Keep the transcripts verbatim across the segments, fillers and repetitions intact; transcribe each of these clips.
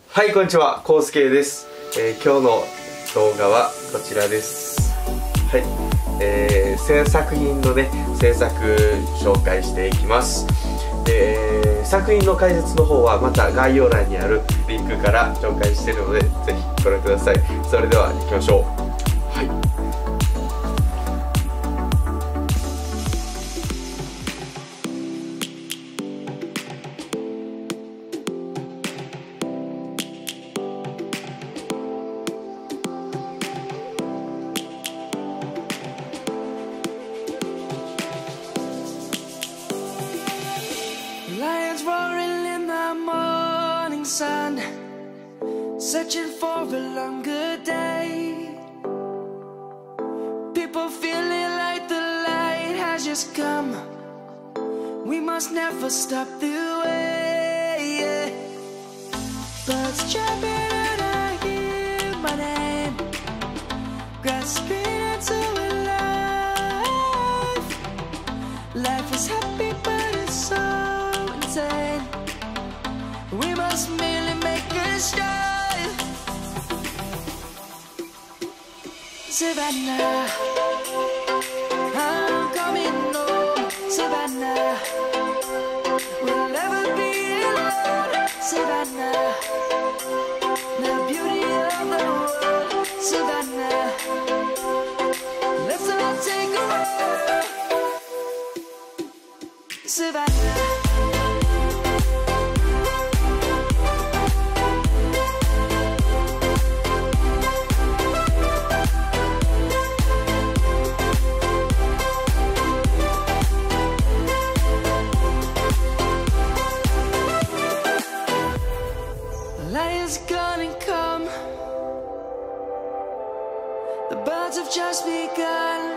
はい、こんにちは、こうすけです。えー、今日の動画はこちらです。はい、えー、制作品のね、制作紹介していきます。で、作品の解説の方はまた概要欄にあるリンクから紹介しているので、ぜひご覧ください。それでは行きましょう。はい。 Lions roaring in the morning sun, searching for a longer day. People feeling like the light has just come. We must never stop the way. Birds chirping and I hear my name, grasping into life. Life is happy but it's so insane. We must merely make a start. Savannah, I'm coming home. Savannah, we'll never be alone. Savannah, the beauty of the world. Savannah, let's all take a walk. Savannah. Lion's gonna come. The birds have just begun.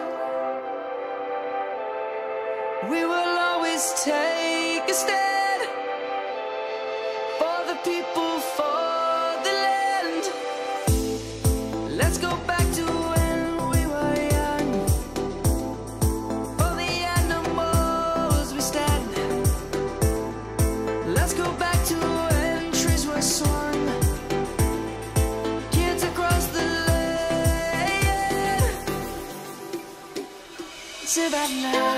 We will always take a stand for the people, for the land. Let's go back to when we were young. For the animals we stand. Let's go back to when trees were swung. Kids across the land. Savannah,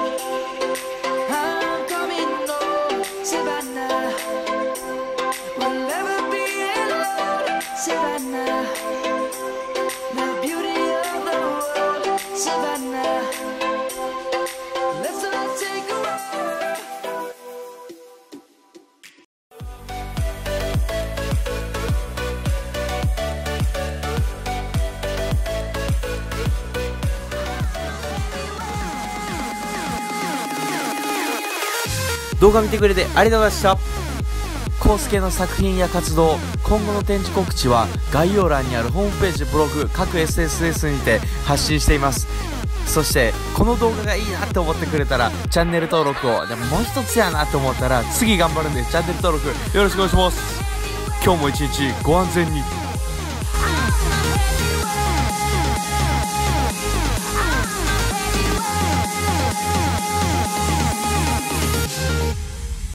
I'm coming home. Savannah, we'll never be alone. Savannah, the beauty of the world. Savannah, let's all take a walk. 動画見てくれてありがとうございました。コウスケの作品や活動、今後の展示告知は概要欄にあるホームページ、ブログ、各 エスエヌエス にて発信しています。そしてこの動画がいいなって思ってくれたらチャンネル登録を、でももう一つやなって思ったら次頑張るんでチャンネル登録よろしくお願いします。今日も一日ご安全に。